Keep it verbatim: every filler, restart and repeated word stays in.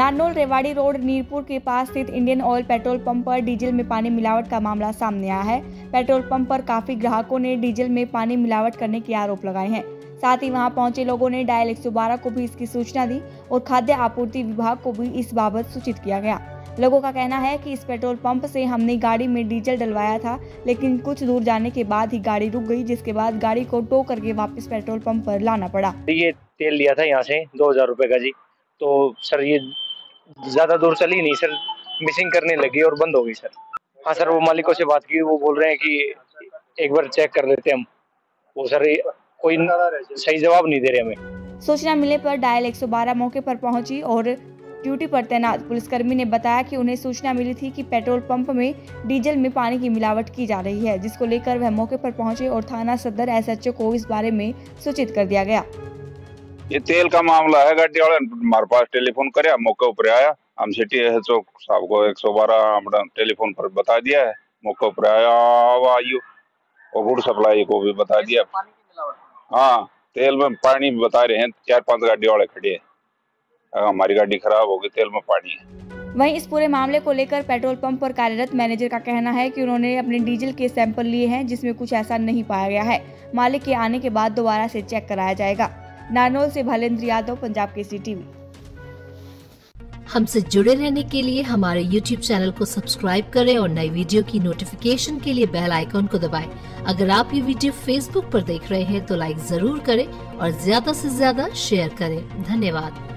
Narnaul Rewari road Neerpur के पास स्थित इंडियन ऑयल पेट्रोल पंप पर डीजल में पानी मिलावट का मामला सामने आया है। पेट्रोल पंप पर काफी ग्राहकों ने डीजल में पानी मिलावट करने के आरोप लगाए हैं। साथ ही वहां पहुंचे लोगों ने डायल एक सौ बारह को भी इसकी सूचना दी और खाद्य आपूर्ति विभाग को भी इस बाबत सूचित किया गया। लोगों का कहना है कि इस पेट्रोल पंप से हमने गाड़ी में डीजल डलवाया था, लेकिन कुछ दूर जाने के बाद ही गाड़ी रुक गई, जिसके बाद गाड़ी को टो करके वापस पेट्रोल पंप पर लाना पड़ा। ये तेल लिया था यहाँ से दो हजार रुपए का जी, तो सर ये ज्यादा दूर चली नहीं सर, मिसिंग करने लगी और बंद हो गई सर। हाँ सर, वो मालिकों से बात की, वो बोल रहे हैं कि एक बार चेक कर लेते हम। वो सर कोई सही जवाब नहीं दे रहे हमें। सूचना मिलने पर डायल एक सौ बारह मौके पर पहुंची और ड्यूटी पर तैनात पुलिसकर्मी ने बताया कि उन्हें सूचना मिली थी कि पेट्रोल पंप में डीजल में पानी की मिलावट की जा रही है, जिसको लेकर वह मौके पर पहुंचे और थाना सदर एसएचओ को इस बारे में सूचित कर दिया गया। ये तेल का मामला है, गाड़ी वाले हमारे पास टेलीफोन करे, मौके ऊपर आया, हम सिटी एसएचओ साहब को एक सौ बारह टेलीफोन पर बता दिया है, मौके ऊपर आया आयु और गुड सप्लाई को भी बता दिया। हाँ, तेल में पानी बता रहे हैं, चार पांच गाड़ी वाले खड़े हैं, हमारी गाड़ी खराब हो गई, तेल में पानी है। वहीं इस पूरे मामले को लेकर पेट्रोल पंप पर कार्यरत मैनेजर का कहना है कि उन्होंने अपने डीजल के सैंपल लिए हैं, जिसमें कुछ ऐसा नहीं पाया गया है। मालिक के आने के बाद दोबारा से चेक कराया जाएगा। नारनौल से भलेंद्र यादव, पंजाब केसरी टीवी। हमसे जुड़े रहने के लिए हमारे यूट्यूब चैनल को सब्सक्राइब करें और नई वीडियो की नोटिफिकेशन के लिए बेल आइकॉन को दबाएं। अगर आप ये वीडियो फेसबुक पर देख रहे हैं तो लाइक जरूर करें और ज्यादा से ज्यादा शेयर करें। धन्यवाद।